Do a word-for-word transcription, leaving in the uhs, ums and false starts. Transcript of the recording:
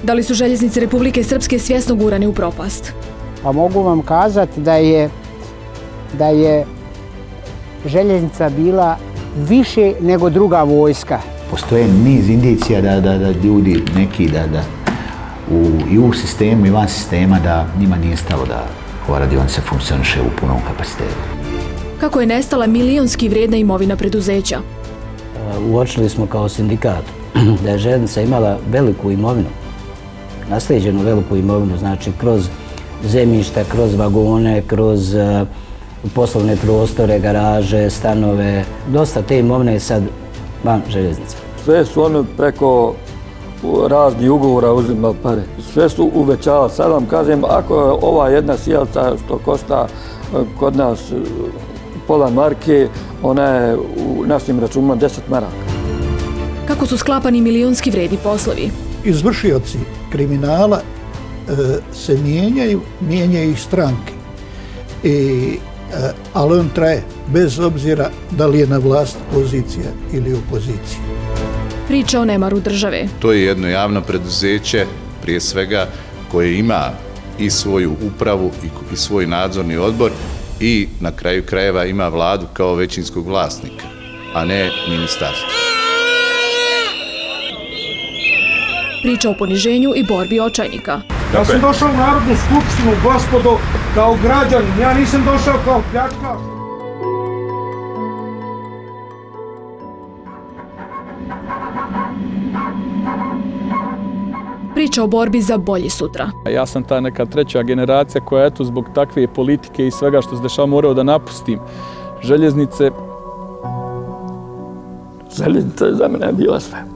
Da li su željeznice Republike Srpske svjesno gurane u propast? Pa mogu vam kazati da je, da je željeznica bila više nego druga vojska. Postoje niz indicija da, da, da ljudi neki da, da u, i u sistemu i van sistema da njima nije stalo da ova radionica funkcioniše u punom kapacitetu. Kako je nestala milionski vrijedna imovina preduzeća? Uočili smo kao sindikat da je željeznica imala veliku imovinu, naslijeđenu veliku imovinu, znači kroz zemljišta, kroz vagone, kroz uh, poslovne prostore, garaže, stanove. Dosta te imovine je sad van željeznice. Sve su oni preko raznih ugovora uzimali pare. Sve su uvećavali. Sad vam kažem, ako je ova jedna sjelca što košta kod nas pola marke, ona je u našim računima deset maraka. Kako su sklapani milionski vrijedni poslovi? Izvršioci kriminala e, se mijenjaju, mijenjaju ih stranke. I, e, ali on traje, bez obzira da li je na vlast pozicija ili opozicija. Priča o nemaru države. To je jedno javno preduzeće, prije svega, koje ima i svoju upravu i svoj nadzorni odbor i na kraju krajeva ima vladu kao većinskog vlasnika, a ne ministarstvo. Priča o poniženju i borbi očajnika. Ja sam došao u Narodnu skupštinu, gospodo, kao građanin, ja nisam došao kao pljačkaš. Priča o borbi za bolje sutra. Ja sam ta neka treća generacija koja eto zbog takve politike i svega što se dešava morao da napustim željeznice. Željeznica je za mene bila sve.